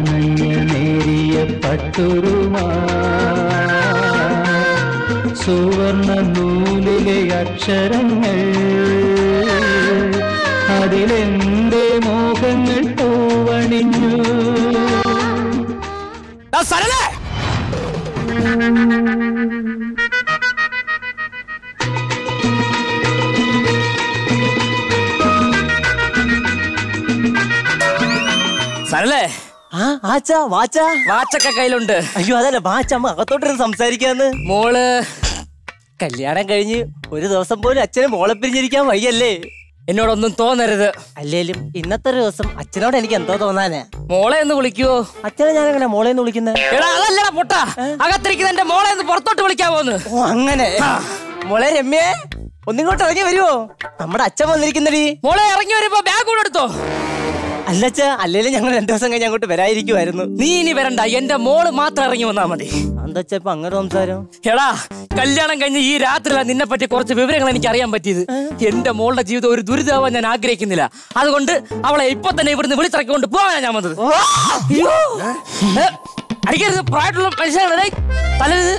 ആനഞ്ഞ നേരിയ പട്ടുരുമാ സുവർണ നൂലിലെ അക്ഷരങ്ങൾ അതിലെന്റെ മോഹങ്ങൾ പൂവണിഞ്ഞു. സരളേ, വാച്ചൊക്കെ കയ്യിലുണ്ട്. അയ്യോ അതല്ല വാച്ചമ്മ അകത്തോട്ടിരുന്ന് സംസാരിക്കാന്ന്. മോള് കല്യാണം കഴിഞ്ഞ് ഒരു ദിവസം പോലും അച്ഛന് മോളെ പിരിഞ്ഞിരിക്കാൻ വയ്യല്ലേ? എന്നോടൊന്നും തോന്നരുത്. അല്ലേലും ഇന്നത്തെ ഒരു ദിവസം അച്ഛനോട് എനിക്ക് എന്തോ തോന്നാനാ. മോളെ ഒന്ന് വിളിക്കുവോ? അച്ഛനെ ഞാൻ എങ്ങനെ മോളെ ഒന്ന് വിളിക്കുന്നത്? എടാ അതല്ലടാ പൊട്ട, അകത്തിരിക്കുന്ന എന്റെ മോളെ ഒന്ന് പുറത്തോട്ട് വിളിക്കാവോന്ന്. ഓ അങ്ങനെ. മോളെ രമ്യേ, ഒന്നിങ്ങോട്ട് ഇറങ്ങി വരുവോ? നമ്മുടെ അച്ഛൻ വന്നിരിക്കുന്നടി. മോളെ ഇറങ്ങി വരുമ്പോ ബാഗ് കൂടെ എടുത്തോ. അല്ലച്ച, അല്ലേലും ഞങ്ങൾ 2 ദിവസം കഴിഞ്ഞ് അങ്ങോട്ട് വരാതിരിക്കുമായിരുന്നു. നീ ഇനി വരണ്ട, എന്റെ മോള് മാത്രം ഇറങ്ങി വന്നാ മതി. എന്താ ഇപ്പൊ അങ്ങനെ സംസാരം? എടാ കല്യാണം കഴിഞ്ഞ് ഈ രാത്രിയിലാണ് നിന്നെ പറ്റി കുറച്ച് വിവരങ്ങൾ എനിക്ക് അറിയാൻ പറ്റിയത്. എന്റെ മോളുടെ ജീവിതം ഒരു ദുരിതമാവാൻ ഞാൻ ആഗ്രഹിക്കുന്നില്ല. അതുകൊണ്ട് അവളെ ഇപ്പൊ തന്നെ ഇവിടുന്ന് വിളിച്ചിറക്കിക്കൊണ്ട് പോകാനാ ഞാൻ വന്നത്. അടിക്കരുത്, പ്രായമുള്ള മനുഷ്യനാണ് തലരുത്.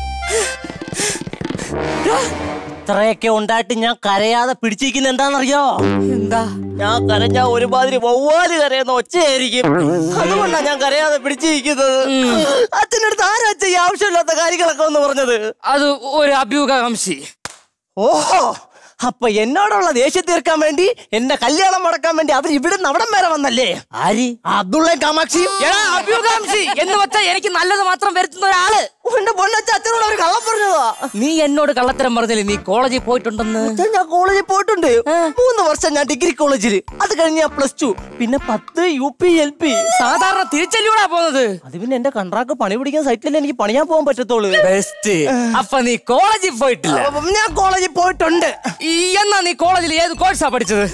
ഇത്രയൊക്കെ ഉണ്ടായിട്ട് ഞാൻ കരയാതെ പിടിച്ചിരിക്കുന്ന എന്താണെന്നറിയോ? എന്താ? ഞാൻ കരഞ്ഞാ ഒരുമാതിരി വവ്വാല് കരയുന്ന ഒച്ചയായിരിക്കും. അതുകൊണ്ടാ ഞാൻ കരയാതെ പിടിച്ചിരിക്കുന്നത്. അച്ഛനടുത്ത് ആരാ അച്ഛൻ ഈ ആവശ്യമില്ലാത്ത കാര്യങ്ങളൊക്കെ ഒന്ന് പറഞ്ഞത്? അത് ഒരു അഭ്യൂഹകാംക്ഷി. ഓഹോ, അപ്പൊ എന്നോടുള്ള ദേഷ്യം തീർക്കാൻ വേണ്ടി എന്റെ കല്യാണം മുടക്കാൻ വേണ്ടി അവർ ഇവിടുന്ന് അവിടം വരെ വന്നല്ലേ? ആര്? അബ്ദുള്ളയും കാമാക്ഷിയും. അഭ്യൂഹകാംക്ഷി എന്ന് വെച്ചാൽ എനിക്ക് നല്ലത് മാത്രം വരുത്തുന്ന ഒരാള്. എന്റെ പൊന്നച്ച അച്ഛനോട് അവർ കള്ളം പറഞ്ഞതാ. നീ എന്നോട് കള്ളത്തരം പറഞ്ഞില്ലേ നീ കോളേജിൽ പോയിട്ടുണ്ടെന്ന്? ഞാൻ കോളേജിൽ പോയിട്ടുണ്ട്. 3 വർഷം ഞാൻ ഡിഗ്രി കോളേജിൽ. അത് കഴിഞ്ഞ് ഞാൻ +2, പിന്നെ 10 UP LP. സാധാരണ തിരിച്ചല്ലൂടാ പോകുന്നത്. അത് പിന്നെ എന്റെ കൺട്രാക്ട് പണി പിടിക്കുന്ന സൈറ്റിലല്ലേ എനിക്ക് പണിയാൻ പോകാൻ പറ്റത്തുള്ളൂ. ബെസ്റ്റ്. അപ്പൊ നീ കോളേജിൽ പോയിട്ടില്ല? ഞാൻ കോളേജിൽ പോയിട്ടുണ്ട്. എന്നാ നീ കോളേജിൽ ഏത് കോഴ്സാ പഠിച്ചത്?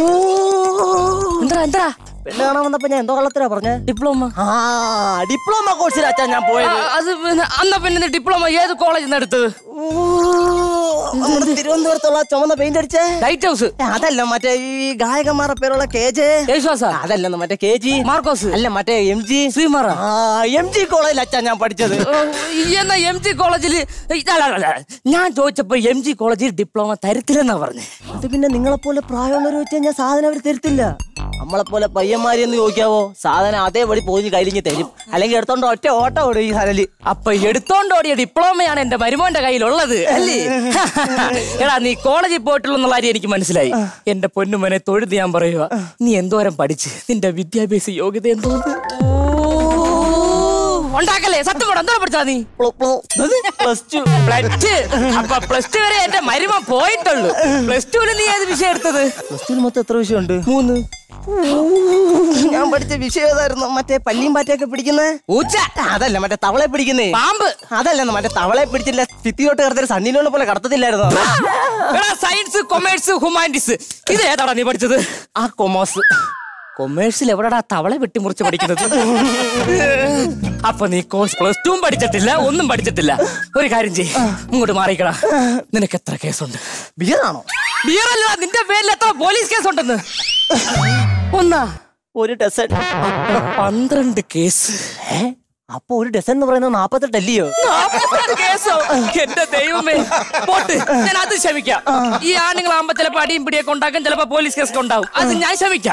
എന്താ പെണ്ണ് കാണാൻ വന്നപ്പോ ഞാൻ എന്തോ കള്ളത്തിലാ പറഞ്ഞ? ഡിപ്ലോമ. ഡിപ്ലോമ കോഴ്സിലാച്ചാ ഞാൻ പോയത്. അത് അന്ന പിന്നെ ഡിപ്ലോമ ഏത് കോളേജിൽ നിന്ന് എടുത്തത്? തിരുവനന്തപുരത്തുള്ള ചുമന്ന പെയിന്റ് അടിച്ചേ ലൈറ്റ് ഹൗസ്. അതല്ല, മറ്റേ ഈ ഗായകന്മാരുടെ പേരുള്ള KJ. അതല്ല, മറ്റേ KG മാർക്കോസ്. അല്ല, മറ്റേ MG ശ്രീമാറ. MG കോളേജിൽ അച്ഛാ ഞാൻ പഠിച്ചത്. എന്നാ MG കോളേജിൽ ഞാൻ ചോദിച്ചപ്പോ MG കോളേജിൽ ഡിപ്ലോമ തരത്തില്ലെന്നാ പറഞ്ഞേ. അത് പിന്നെ നിങ്ങളെപ്പോലെ പ്രായമുള്ളവർ വെച്ചാൽ ഞാൻ സാധനം അവർ തരത്തില്ല. നമ്മളെപ്പോലെ പയ്യന്മാരെന്ന് ചോദിക്കാവോ, സാധനം അതേപടി പോയി കയ്യിലിഞ്ഞ് തരും. അല്ലെങ്കിൽ എടുത്തോണ്ട് ഒറ്റ ഓട്ടം ഓടും ഈ ഹരല്. അപ്പൊ എടുത്തോണ്ടോടിയ ഡിപ്ലോമയാണ് എന്റെ മരുമോന്റെ കയ്യിലുള്ളത് അല്ലേ? എടാ നീ കോളേജിൽ പോയിട്ടുള്ള കാര്യം എനിക്ക് മനസ്സിലായി. എന്റെ പൊന്നുമോനെ തൊഴുത് ഞാൻ പറയുക, നീ എന്തോരം പഠിച്ച് നിന്റെ വിദ്യാഭ്യാസ യോഗ്യത എന്തോന്ന് ഉണ്ടാക്കല്ലേ? സത്യം കൂടെ എന്തോരം പഠിച്ചാ നീ? +2. അപ്പൊ +2 വരെ എന്റെ മരുമോൻ പോയിട്ടുള്ളൂ. +2 നീ ഏത് വിഷയം എടുത്തത്? +2 മൊത്തം എത്ര വിഷയമുണ്ട്? 3. ഞാൻ പഠിച്ച വിഷയം ഏതായിരുന്നു? മറ്റേ പല്ലിയും പാറ്റയൊക്കെ പിടിക്കുന്നേ ഊച്ച. അതല്ല, മറ്റേ തവളെ പിടിക്കുന്നേ പാമ്പ്. അതല്ല, മറ്റേ തവളെ പിടിച്ചില്ല ഭിത്തിയോട്ട് കടത്തൊരു സണ്ണിനോട് പോലെ കടത്തത്തില്ലായിരുന്നു. സയൻസ്, കൊമേഴ്സ്, ഹ്യൂമാനിറ്റീസ് ഇത് ഏതാടാ നീ പഠിച്ചത്? കൊമേഴ്സ്. കൊമേഴ്സിൽ എവിടെടാ തവളെ വെട്ടിമുറിച്ച് പഠിക്കുന്നത്? അപ്പൊ നീ കോഴ്സ് +2 പഠിച്ചിട്ടില്ല, ഒന്നും പഠിച്ചിട്ടില്ല. ഒരു കാര്യം ചെയ്യ്, ഇങ്ങോട്ട് മാറിക്കടാ. നിനക്ക് എത്ര കേസുണ്ട്? ബിയറാണോ? ബിയറല്ല, നിന്റെ പേരിൽ എത്ര പോലീസ് കേസ് ഉണ്ടെന്ന്? 1. 1 ഡസൻ. 12 കേസ്. അപ്പൊ 1 ഡസൻ എന്ന് പറയുന്നത് 48 അല്ലയോ? 48 കേസോ? എന്റെ ദൈവമേ. പോട്ട്, ഞാൻ അത് ക്ഷമിക്കാം. ഈ ആണുങ്ങളാകുമ്പോ ചിലപ്പോ അടിയും പിടിയൊക്കെ ഉണ്ടാക്കും, ചിലപ്പോ പോലീസ് കേസൊക്കെ ഉണ്ടാവും. അത് ഞാൻ ക്ഷമിക്കാം.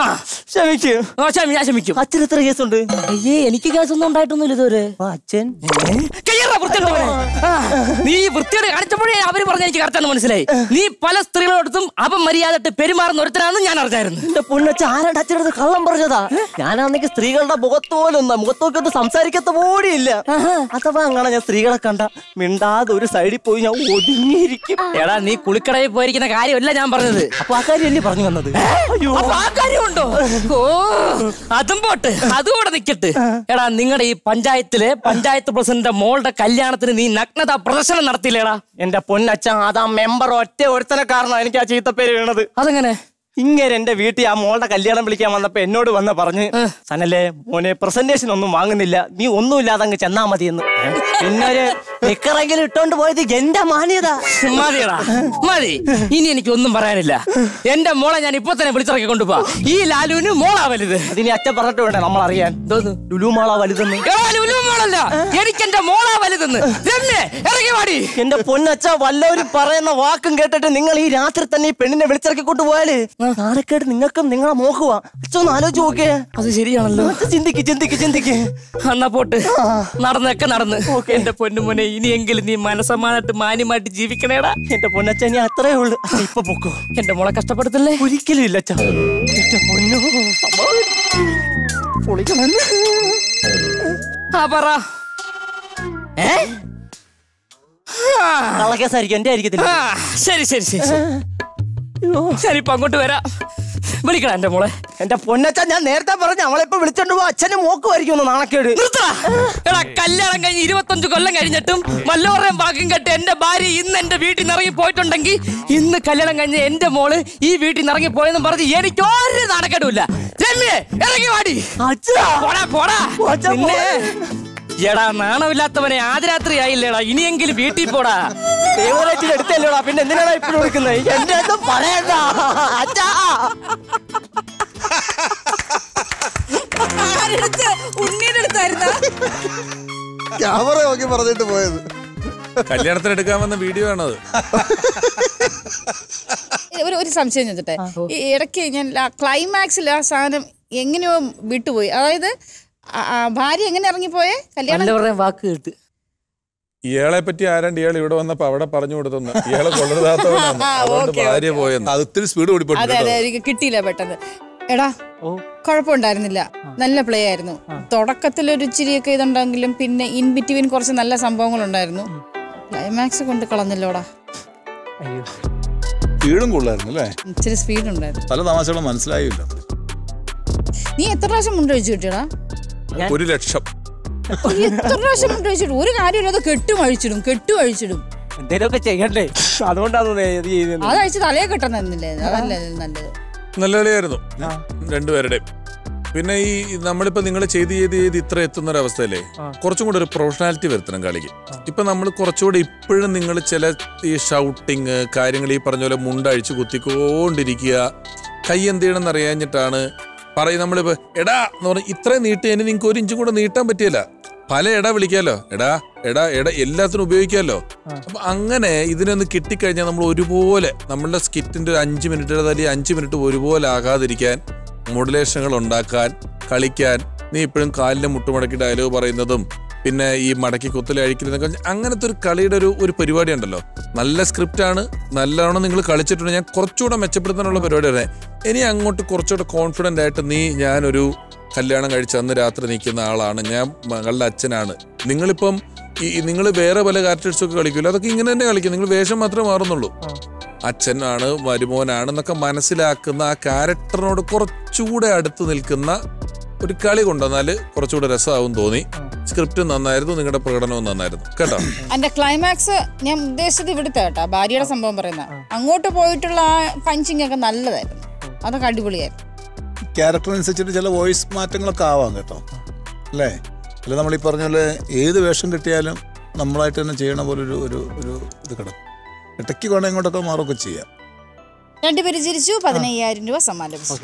ഞാൻ ക്ഷമിക്കും. അച്ഛൻ എത്ര കേസുണ്ട്? അയ്യേ, എനിക്ക് കേസൊന്നും ഉണ്ടായിട്ടൊന്നുമില്ല ഇതുവരെ. അച്ഛൻ നീ വൃത്തിയോടെ കാണിച്ചപ്പോഴേ അവര് പറഞ്ഞ എനിക്ക് കറക്റ്റാണ് മനസ്സിലായി. നീ പല സ്ത്രീകളോടത്തും അപമര്യാദട്ട് പെരുമാറുന്ന ഒരുത്തരാണെന്ന് ഞാൻ അറിഞ്ഞായിരുന്നു. എന്റെ പൊന്നച്ഛ, ആരാണ്ട് അച്ഛനടുത്ത് കള്ളം പറഞ്ഞതാ? ഞാനാണെങ്കിൽ സ്ത്രീകളുടെ മുഖത്തോക്കൊന്നും സംസാരിക്കത്ത പോടിയില്ല. അഥവാ അങ്ങനെ ഞാൻ സ്ത്രീകളെ കണ്ട മിണ്ടാതെ ഒരു സൈഡിൽ പോയി ഞാൻ ഒതുങ്ങിയിരിക്കും. എടാ നീ കുളിക്കടയിൽ പോയിരിക്കുന്ന കാര്യമല്ല ഞാൻ പറഞ്ഞത്. അപ്പൊ ആ കാര്യമല്ലേ പറഞ്ഞു വന്നത്? ആ കാര്യമുണ്ടോ? ഓ അതും പോട്ട്, അതുകൂടെ നിക്കട്ട്. എടാ നിങ്ങളുടെ ഈ പഞ്ചായത്തിലെ പഞ്ചായത്ത് പ്രസിഡന്റ് മോളുടെ കല്യാണത്തിന് നീ നഗ്നത പ്രദർശനം നടത്തിയില്ലേടാ? എന്റെ പൊന്നച്ഛ, അതാ മെമ്പർ ഒറ്റ ഒരുത്തനെ കാരണം എനിക്ക് ആ ചീത്തപ്പേര് വീണത്. അതെങ്ങനെ? ഇങ്ങനെ എന്റെ വീട്ടിൽ ആ മോളുടെ കല്യാണം വിളിക്കാൻ വന്നപ്പോ എന്നോട് വന്ന് പറഞ്ഞ് സനല്ലേ മോനെ പ്രസന്റേഷൻ ഒന്നും വാങ്ങുന്നില്ല, നീ ഒന്നുമില്ലാതെ അങ്ങ് ചെന്നാ മതിയെന്ന്. പിന്നെ ഒരു നിക്കറെങ്കിലും ഇട്ടോണ്ട് പോയത് എന്റെ മാന്യത. മതിയടാ മതി, ഇനി എനിക്ക് ഒന്നും പറയാനില്ല. എന്റെ മോളെ ഞാൻ ഇപ്പൊ തന്നെ വിളിച്ചിറക്കി കൊണ്ടുപോവാ. ഈ ലാലുവിന് മോളാ വലുത്. അതിന് അച്ഛൻ പറഞ്ഞിട്ട് വേണ്ടേ നമ്മൾ അറിയാൻ. ലുലു മോളാ വലുതെന്ന്. ലുലു മോളല്ല, എനിക്ക് എന്റെ മോളാ വലുതെന്ന്. ഇറങ്ങി വാടി. എന്റെ പൊന്നച്ഛ, വല്ലവരും പറയുന്ന വാക്കും കേട്ടിട്ട് നിങ്ങൾ ഈ രാത്രി തന്നെ ഈ പെണ്ണിനെ വിളിച്ചിറക്കി കൊണ്ടുപോയാല് നാളെക്കേട് നിങ്ങൾക്കും നിങ്ങളെ നോക്കുക. അച്ഛൻ ആലോചിച്ച് നോക്കിയേ. അത് ശരിയാണല്ലോ. ചിന്തിക്ക്. എന്നാ പോട്ട്, നടന്നൊക്കെ നടന്ന്. എന്റെ പൊന്നുമോനെ, ഇനിയെങ്കിലും നീ മനസ്സമാനായിട്ട് മാന്യമായിട്ട് ജീവിക്കണേടാ. എന്റെ പൊന്നച്ഛ, ഇനി അത്രേ ഉള്ളു. ഇപ്പൊ പൊക്കോ. എന്റെ മോളെ കഷ്ടപ്പെടുത്തല്ലേ. ഒരിക്കലും ഇല്ല അച്ഛാ. എന്റെ പൊന്നോ പൊളിക്കണമെന്ന്. പറ. കേസായിരിക്കും, എന്റെ ആയിരിക്കത്തില്ല. ശരി ഇപ്പൊ അങ്ങോട്ട് വരാം. വിളിക്കണം എന്റെ മോളെ. എന്റെ പൊന്നച്ഛ, ഞാൻ നേരത്തെ പറഞ്ഞ അവളെപ്പോ വിളിച്ചോണ്ട് പോ. അച്ഛനും മോക്കുമായിരിക്കും നാണക്കേട്. എടാ, കല്യാണം കഴിഞ്ഞ് 25 കൊല്ലം കഴിഞ്ഞിട്ടും വല്ലവരുടെയും ഭാഗ്യം കേട്ട് എന്റെ ഭാര്യ ഇന്ന് എന്റെ വീട്ടിൽ നിന്ന് ഇറങ്ങി പോയിട്ടുണ്ടെങ്കിൽ ഇന്ന് കല്യാണം കഴിഞ്ഞ് എന്റെ മോള് ഈ വീട്ടിൽ നിന്ന് ഇറങ്ങി പോയെന്നും പറഞ്ഞ് എനിക്ക് ഒരു നാണക്കേടുമില്ല. ഇറങ്ങി വാടി. പോടാ. എടാ, നാണമില്ലാത്തവനെ ആദ്യരാത്രി ആയില്ലേടാ, ഇനിയെങ്കിലും വീട്ടിൽ പോടാ. എടുത്തല്ലോടാ, പിന്നെ എന്തിനാണ് ഇപ്പോഴും എടുക്കുന്നത്? എന്റെ ഒന്നും പറയണ്ട അച്ഛാ. ക്യാമറ നോക്കി പറഞ്ഞിട്ട് പോയത്. കല്യാണത്തിന് എടുക്കാൻ വന്ന വീഡിയോ ആണത്. ഒരു സംശയം ചോദിച്ചട്ടെ, ഈ ഇടയ്ക്ക് ഞാൻ ക്ലൈമാക്സിൽ ആ സാധനം എങ്ങനെയോ വിട്ടുപോയി. അതായത് ഭാര്യ എങ്ങനെ ഇറങ്ങിപ്പോയേ? കല്യാണം വാക്ക് കേട്ട് ഇയാളെ പറ്റി ആരാണ്ട് ഇയാൾ ഇവിടെ വന്നപ്പോ അവിടെ പറഞ്ഞു കൊടുത്തെന്ന്. ഇയാളെ കൊള്ളരുതാത്തവനാണ്, ഭാര്യ പോയെന്ന്. അത് ഒത്തിരി സ്പീഡ് ഓടിപ്പോയി. അതെ എനിക്ക് കിട്ടിയില്ല പെട്ടെന്ന്. എടാ, കുഴപ്പമുണ്ടായിരുന്നില്ല, നല്ല പ്ലേ ആയിരുന്നു. തുടക്കത്തിലൊരു ഇച്ചിരിയൊക്കെ ഇതുണ്ടെങ്കിലും പിന്നെ ഇൻ ബിറ്റ്വീൻ കുറച്ച് നല്ല സംഭവങ്ങൾ ഉണ്ടായിരുന്നു. ക്ലൈമാക്സ് കൊണ്ട് കളഞ്ഞല്ലോടാ. സ്പീഡും കൊള്ളായിരുന്നു അല്ലേ? ഇച്ചിരി സ്പീഡ് ഉണ്ടായിരുന്നു. പല തമാശകളും മനസ്സിലായില്ല. നീ എത്ര പ്രാവശ്യം മുണ്ടഴിച്ചു കിട്ടിയടാ? 1,00,000. എത്ര പ്രാവശ്യം മുണ്ടഴിച്ചിടും? ഒരു കാര്യമില്ലാതെ കെട്ടുമഴിച്ചിടും. എന്തേലൊക്കെ ചെയ്യണ്ടേ, അതുകൊണ്ടാണ് അതഴിച്ച് തലയെ കെട്ടുന്നില്ലേ? അതല്ലേ നല്ലത്. നല്ല കളിയായിരുന്നു രണ്ടുപേരുടെയും. പിന്നെ ഈ നമ്മളിപ്പോ നിങ്ങൾ ചെയ്ത് ഇത്ര എത്തുന്ന ഒരു അവസ്ഥയല്ലേ, കുറച്ചും കൂടെ ഒരു പ്രൊഫഷണാലിറ്റി വരുത്തണം കളിക്ക്. ഇപ്പൊ നമ്മൾ കുറച്ചുകൂടെ ഇപ്പോഴും നിങ്ങൾ ചില ഈ ഷൗട്ടിങ് കാര്യങ്ങൾ ഈ പറഞ്ഞ പോലെ മുണ്ടഴിച്ച് കുത്തിക്കൊണ്ടിരിക്കുക, കൈ എന്ത് ചെയ്യണമെന്ന് അറിയാഞ്ഞിട്ടാണ് പറയും. നമ്മളിപ്പോ എടാ എന്ന് പറഞ്ഞാൽ ഇത്രയും നീട്ടിയതിന് നിങ്ങൾക്ക് 1 ഇഞ്ചും കൂടെ നീട്ടാൻ പറ്റിയല്ല. പല എടാ വിളിക്കാമല്ലോ, എടാ എല്ലാത്തിനും ഉപയോഗിക്കാമല്ലോ. അപ്പൊ അങ്ങനെ ഇതിനൊന്ന് കിട്ടിക്കഴിഞ്ഞാൽ നമ്മൾ ഒരുപോലെ നമ്മളുടെ സ്കിറ്റിന്റെ ഒരു 5 മിനിറ്റ് അല്ലെങ്കിൽ 5 മിനിറ്റ് ഒരുപോലെ ആകാതിരിക്കാൻ മോഡുലേഷനുകൾ ഉണ്ടാക്കാൻ, കളിക്കാൻ. നീ ഇപ്പോഴും കാലിന്റെ മുട്ടുമടക്കി ഡയലോഗ് പറയുന്നതും പിന്നെ ഈ മടക്കി കുത്തൽ അഴിക്കുന്നതൊക്കെ അങ്ങനത്തെ ഒരു കളിയുടെ ഒരു പരിപാടി ഉണ്ടല്ലോ. നല്ല സ്ക്രിപ്റ്റാണ്, നല്ലവണ്ണം നിങ്ങൾ കളിച്ചിട്ടുണ്ട്. ഞാൻ കുറച്ചുകൂടെ മെച്ചപ്പെടുത്താനുള്ള പരിപാടിയാണ്. ഇനി അങ്ങോട്ട് കുറച്ചുകൂടെ കോൺഫിഡൻ്റ് ആയിട്ട് ഞാനൊരു കല്യാണം കഴിച്ച് അന്ന് രാത്രി നിൽക്കുന്ന ആളാണ്, ഞാൻ മകളുടെ അച്ഛനാണ്. നിങ്ങളിപ്പം നിങ്ങൾ വേറെ പല ക്യാരക്ടേഴ്സൊക്കെ കളിക്കില്ല, അതൊക്കെ ഇങ്ങനെ തന്നെ കളിക്കും. നിങ്ങൾ വേഷം മാത്രമേ മാറുന്നുള്ളൂ. അച്ഛനാണ്, മരുമോനാണെന്നൊക്കെ മനസ്സിലാക്കുന്ന ആ ക്യാരക്ടറിനോട് കുറച്ചുകൂടെ അടുത്ത് നിൽക്കുന്ന ഒരു കളി കൊണ്ടുവന്നാൽ കുറച്ചുകൂടെ രസമാവും തോന്നി. സ്ക്രിപ്റ്റ് നന്നായിരുന്നു, നിങ്ങളുടെ പ്രകടനവും നന്നായിരുന്നു കേട്ടോ. എന്റെ ക്ലൈമാക്സ് ഞാൻ ഉദ്ദേശിച്ചത് ഇവിടുത്തെ കേട്ടോ, ഭാര്യയുടെ സംഭവം പറയുന്ന അങ്ങോട്ട് പോയിട്ടുള്ള ആ പഞ്ചിങ് ഒക്കെ നല്ലതായിരുന്നു, അതൊക്കെ അടിപൊളിയായിരുന്നു. ക്യാരക്ടറിനനുസരിച്ചിട്ട് ചില വോയിസ് മാറ്റങ്ങളൊക്കെ ആവാം കേട്ടോ, അല്ലേ? അല്ല, നമ്മളീ പറഞ്ഞ പോലെ ഏത് വേഷം കിട്ടിയാലും നമ്മളായിട്ട് തന്നെ ചെയ്യണ പോലെ ഒരു ഇത് കിടക്കും. ഇടയ്ക്ക് വേണം ഇങ്ങോട്ടൊക്കെ മാറുകയൊക്കെ ചെയ്യാം. രണ്ടുപേര് ചിരിച്ചു. 15,000 രൂപ സമ്മാനം ലഭിച്ചു.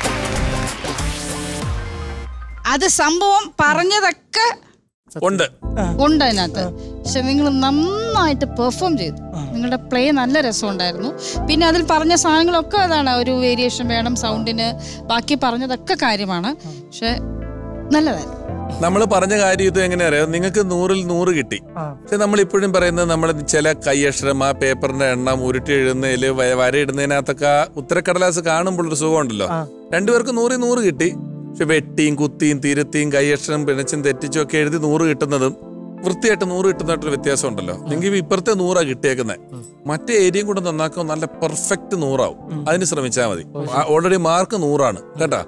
അത് സംഭവം പറഞ്ഞതൊക്കെ ഉണ്ട്. ഉണ്ട് അതിനകത്ത്. പക്ഷെ നിങ്ങൾ നന്നായിട്ട് പെർഫോം ചെയ്തു. നിങ്ങളുടെ പ്ലേ നല്ല രസമുണ്ടായിരുന്നു. പിന്നെ അതിൽ പറഞ്ഞ സാധനങ്ങളൊക്കെ അതാണ്, ഒരു വേരിയേഷൻ വേണം സൗണ്ടിന്, ബാക്കി പറഞ്ഞതൊക്കെ കാര്യമാണ്. പക്ഷെ നല്ലതായിരുന്നു. നമ്മൾ പറഞ്ഞ കാര്യം ഇത് എങ്ങനെയാ അറിയാം, നിങ്ങൾക്ക് 100-ൽ 100 കിട്ടി. പക്ഷെ നമ്മൾ ഇപ്പോഴും പറയുന്നത് നമ്മൾ ചില കൈയക്ഷരം, ആ പേപ്പറിന്റെ എണ്ണം ഉരുട്ടി എഴുതുന്നതില് വരയിടുന്നതിനകത്തൊക്കെ ഉത്തരക്കടലാസ് കാണുമ്പോൾ ഒരു സുഖമുണ്ടല്ലോ. രണ്ടുപേർക്ക് 100-ൽ 100 കിട്ടി. പക്ഷെ വെട്ടിയും കുത്തിയും തിരുത്തിയും കൈയക്ഷരം പിണച്ചും തെറ്റിച്ചും ഒക്കെ എഴുതി 100 കിട്ടുന്നതും വൃത്തിയായിട്ട് 100 കിട്ടുന്നതായിട്ടൊരു വ്യത്യാസം ഉണ്ടല്ലോ. നിങ്ങൾക്ക് ഇപ്പുറത്തെ 100 കിട്ടിയേക്കുന്നത്. മറ്റേ ഏരിയയും കൂടെ നന്നാക്കുമ്പോൾ നല്ല പെർഫെക്റ്റ് 100 ആവും. അതിന് ശ്രമിച്ചാൽ മതി. ഓൾറെഡി മാർക്ക് 100 ആണ് കേട്ടാ.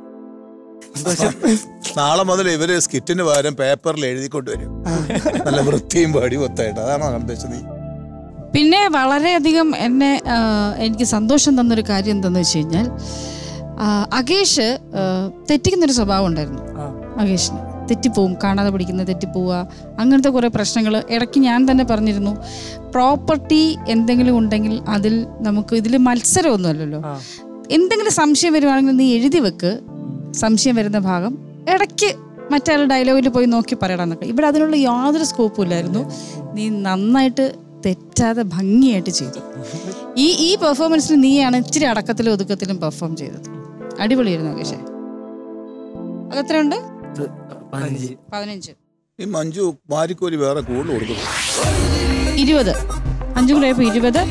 നാളെ മുതൽ ഇവര് സ്കിറ്റിന് പകരം പേപ്പറിൽ എഴുതിക്കൊണ്ട് വരും, നല്ല വൃത്തിയും പാടി ഒത്തായിട്ട്. അതാണോ ഉദ്ദേശിച്ചത് നീ? പിന്നെ വളരെയധികം എനിക്ക് സന്തോഷം തന്നൊരു കാര്യം എന്താണെന്ന് വെച്ച് കഴിഞ്ഞാൽ, അകേഷ് തെറ്റിക്കുന്നൊരു സ്വഭാവം ഉണ്ടായിരുന്നു. അകേഷിന് തെറ്റിപ്പോവും, കാണാതെ പഠിക്കുന്ന തെറ്റിപ്പോവുക, അങ്ങനത്തെ കുറേ പ്രശ്നങ്ങൾ ഇടയ്ക്ക് ഞാൻ തന്നെ പറഞ്ഞിരുന്നു. പ്രോപ്പർട്ടി എന്തെങ്കിലും ഉണ്ടെങ്കിൽ അതിൽ നമുക്ക് ഇതിൽ മത്സരമൊന്നുമല്ലല്ലോ. എന്തെങ്കിലും സംശയം വരുവാണെങ്കിൽ നീ എഴുതി വെക്ക്, സംശയം വരുന്ന ഭാഗം ഇടയ്ക്ക് മറ്റേ ഡയലോഗിൽ പോയി നോക്കി പറയണമെന്നൊക്കെ. ഇവിടെ അതിനുള്ള യാതൊരു സ്കോപ്പും ഇല്ലായിരുന്നു. നീ നന്നായിട്ട് തെറ്റാതെ ഭംഗിയായിട്ട് ചെയ്തു. ഈ പെർഫോമൻസിന് നീയാണ് ഇച്ചിരി അടക്കത്തിലും ഒതുക്കത്തിലും പെർഫോം ചെയ്തത്. അടിപൊളിയായിരുന്നു അകേഷേ. അതെത്രയുണ്ട്? 15. ഈ മഞ്ജു മാരിക്കോലി വേറെ കൂടുതൽ കൊടുക്കുന്നു. 20. 5 കൂടെ 20,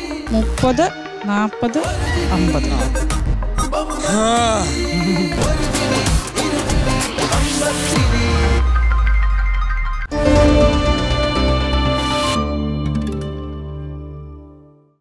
30, 40, 50.